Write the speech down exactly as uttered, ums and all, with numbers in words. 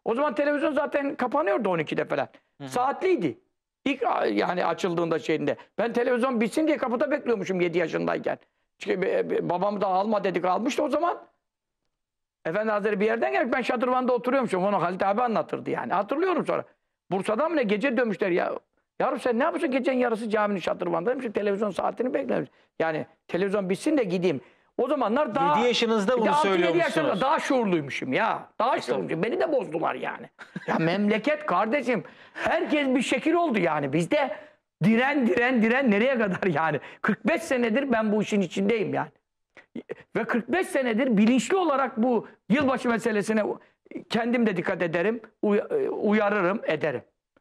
O zaman televizyon zaten kapanıyordu on ikide falan. Hı hı. Saatliydi. İlk yani açıldığında şeyinde. Ben televizyon bitsin diye kapıda bekliyormuşum yedi yaşındayken. Çünkü babam da alma dedik almıştı o zaman. Efendi Hazretleri bir yerden gelmiş. Ben şadırvanda oturuyormuşum. Onu Halit abi anlatırdı yani. Hatırlıyorum sonra. Bursa'da mı ne gece dönmüşler ya. Yavrum sen ne yapıyorsun gecenin yarısı caminin şadırvanda demişim. Televizyon saatini beklemiş. Yani televizyon bitsin de gideyim. O zamanlar daha... yedi yaşınızda bunu söylüyormuşsunuz. Daha şuurluymuşum ya. Daha şuurluymuşum. Beni de bozdular yani. Ya memleket kardeşim. Herkes bir şekil oldu yani. Bizde diren diren diren nereye kadar yani. kırk beş senedir ben bu işin içindeyim yani. Ve kırk beş senedir bilinçli olarak bu yılbaşı meselesine kendim de dikkat ederim, uyarırım, ederim.